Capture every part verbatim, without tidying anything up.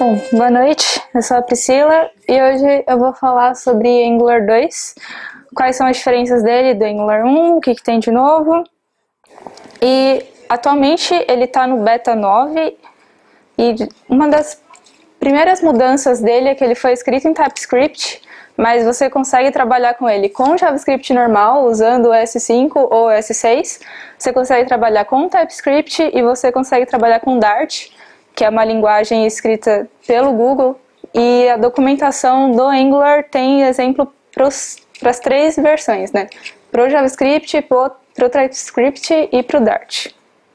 Bom, boa noite, eu sou a Priscila e hoje eu vou falar sobre Angular dois, quais são as diferenças dele do Angular um, o que, que tem de novo. E atualmente ele está no beta nove e uma das primeiras mudanças dele é que ele foi escrito em TypeScript, mas você consegue trabalhar com ele com JavaScript normal, usando o S cinco ou o S seis. Você consegue trabalhar com TypeScript e você consegue trabalhar com Dart, que é uma linguagem escrita pelo Google, e a documentação do Angular tem exemplo para as três versões, né? Para o JavaScript, para o TypeScript e para o Dart.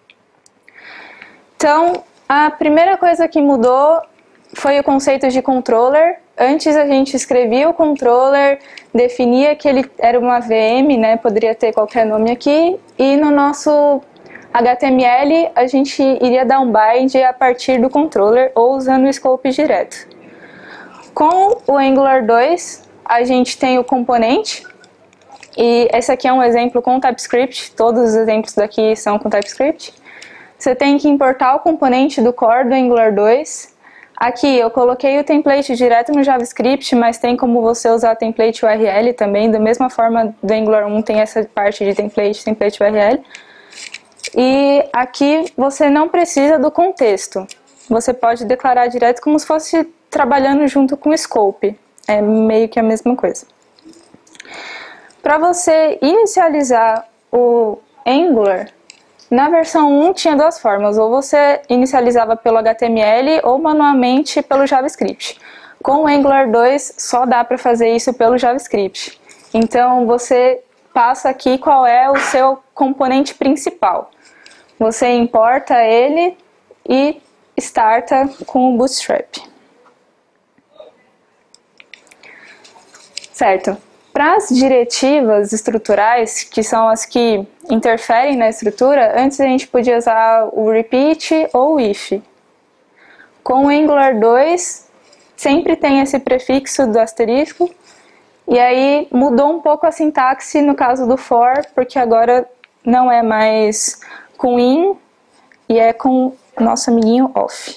Então, a primeira coisa que mudou foi o conceito de controller. Antes a gente escrevia o controller, definia que ele era uma V M, né? Poderia ter qualquer nome aqui, e no nosso H T M L a gente iria dar um bind a partir do controller ou usando o scope direto. Com o Angular dois a gente tem o componente, e esse aqui é um exemplo com TypeScript, todos os exemplos daqui são com TypeScript. Você tem que importar o componente do core do Angular dois. Aqui eu coloquei o template direto no JavaScript, mas tem como você usar template U R L também, da mesma forma do Angular um tem essa parte de template, template U R L. E aqui você não precisa do contexto, você pode declarar direto como se fosse trabalhando junto com o scope, é meio que a mesma coisa. Para você inicializar o Angular, na versão um tinha duas formas, ou você inicializava pelo H T M L ou manualmente pelo JavaScript. Com o Angular dois só dá para fazer isso pelo JavaScript, então você passa aqui qual é o seu componente principal. Você importa ele e starta com o Bootstrap. Certo. Para as diretivas estruturais, que são as que interferem na estrutura, antes a gente podia usar o repeat ou o if. Com o Angular dois, sempre tem esse prefixo do asterisco, e aí mudou um pouco a sintaxe no caso do for, porque agora não é mais com in e é com o nosso amiguinho off.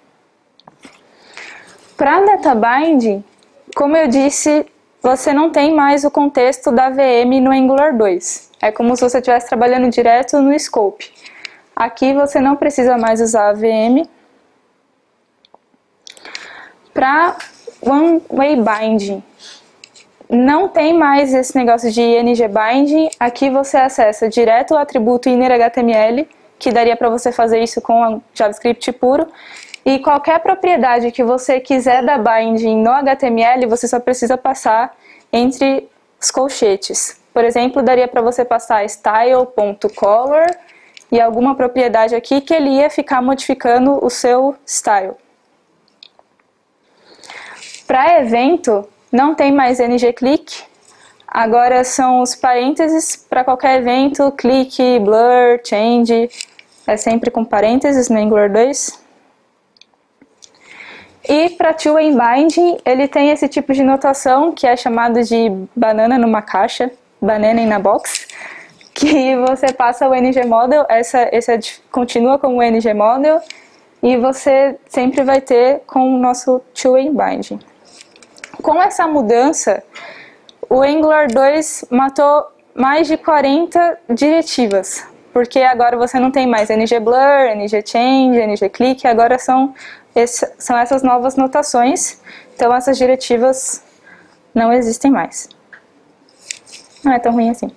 Para databind, como eu disse, você não tem mais o contexto da V M no Angular dois. É como se você estivesse trabalhando direto no scope. Aqui você não precisa mais usar a V M. Para one-way binding, não tem mais esse negócio de ngBinding. Aqui você acessa direto o atributo innerHTML, que daria para você fazer isso com JavaScript puro. E qualquer propriedade que você quiser dar binding no H T M L, você só precisa passar entre os colchetes. Por exemplo, daria para você passar style.color e alguma propriedade aqui que ele ia ficar modificando o seu style. Para evento, não tem mais ngClick, agora são os parênteses para qualquer evento, click, blur, change, é sempre com parênteses no Angular dois. E para two-way binding, ele tem esse tipo de notação que é chamado de banana numa caixa, banana in a box, que você passa o ngModel, essa, essa continua como o ngModel, e você sempre vai ter com o nosso two-way binding. Com essa mudança, o Angular dois matou mais de quarenta diretivas, porque agora você não tem mais ngBlur, ngChange, ngClick, agora são, esse, são essas novas notações, então essas diretivas não existem mais. Não é tão ruim assim.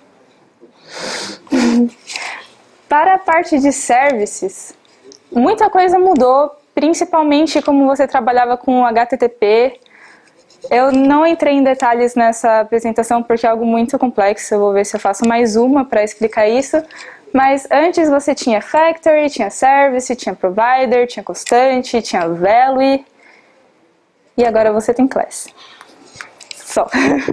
Para a parte de services, muita coisa mudou, principalmente como você trabalhava com H T T P. Eu não entrei em detalhes nessa apresentação porque é algo muito complexo, eu vou ver se eu faço mais uma para explicar isso. Mas antes você tinha factory, tinha service, tinha provider, tinha constante, tinha value, e agora você tem class. Só.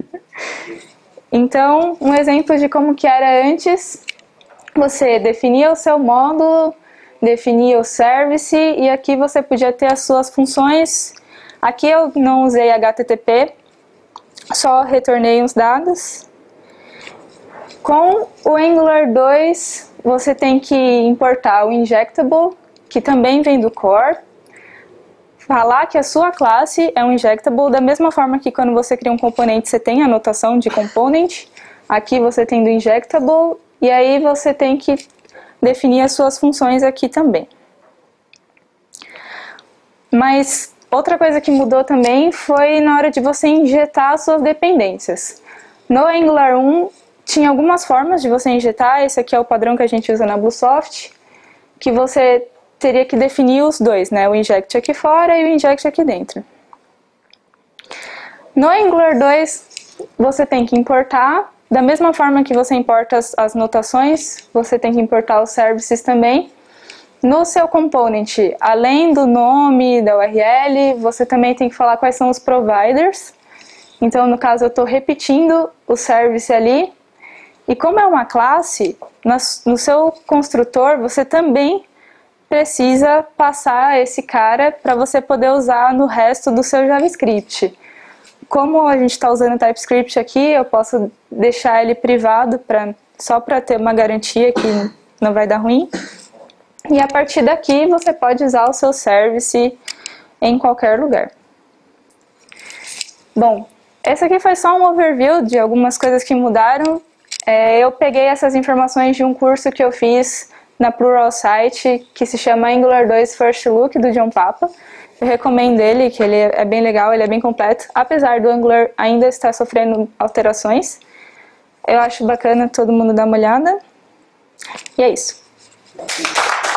Então, um exemplo de como que era antes, você definia o seu módulo, definia o service, e aqui você podia ter as suas funções. Aqui eu não usei H T T P, só retornei os dados. Com o Angular dois, você tem que importar o injectable, que também vem do core, falar que a sua classe é um injectable, da mesma forma que quando você cria um componente, você tem a notação de component, aqui você tem do injectable, e aí você tem que definir as suas funções aqui também. Mas outra coisa que mudou também foi na hora de você injetar as suas dependências. No Angular um, tinha algumas formas de você injetar, esse aqui é o padrão que a gente usa na Bluesoft, que você teria que definir os dois, né? O inject aqui fora e o inject aqui dentro. No Angular dois, você tem que importar, da mesma forma que você importa as, as notações, você tem que importar os services também. No seu component, além do nome, da U R L, você também tem que falar quais são os providers. Então, no caso, eu estou repetindo o service ali. E como é uma classe, no seu construtor, você também precisa passar esse cara para você poder usar no resto do seu JavaScript. Como a gente está usando o TypeScript aqui, eu posso deixar ele privado pra, só para ter uma garantia que não vai dar ruim. E a partir daqui você pode usar o seu service em qualquer lugar. Bom, esse aqui foi só um overview de algumas coisas que mudaram. É, eu peguei essas informações de um curso que eu fiz na Pluralsight, que se chama Angular dois First Look, do John Papa. Eu recomendo ele, que ele é bem legal, ele é bem completo. Apesar do Angular ainda estar sofrendo alterações, eu acho bacana todo mundo dar uma olhada. E é isso.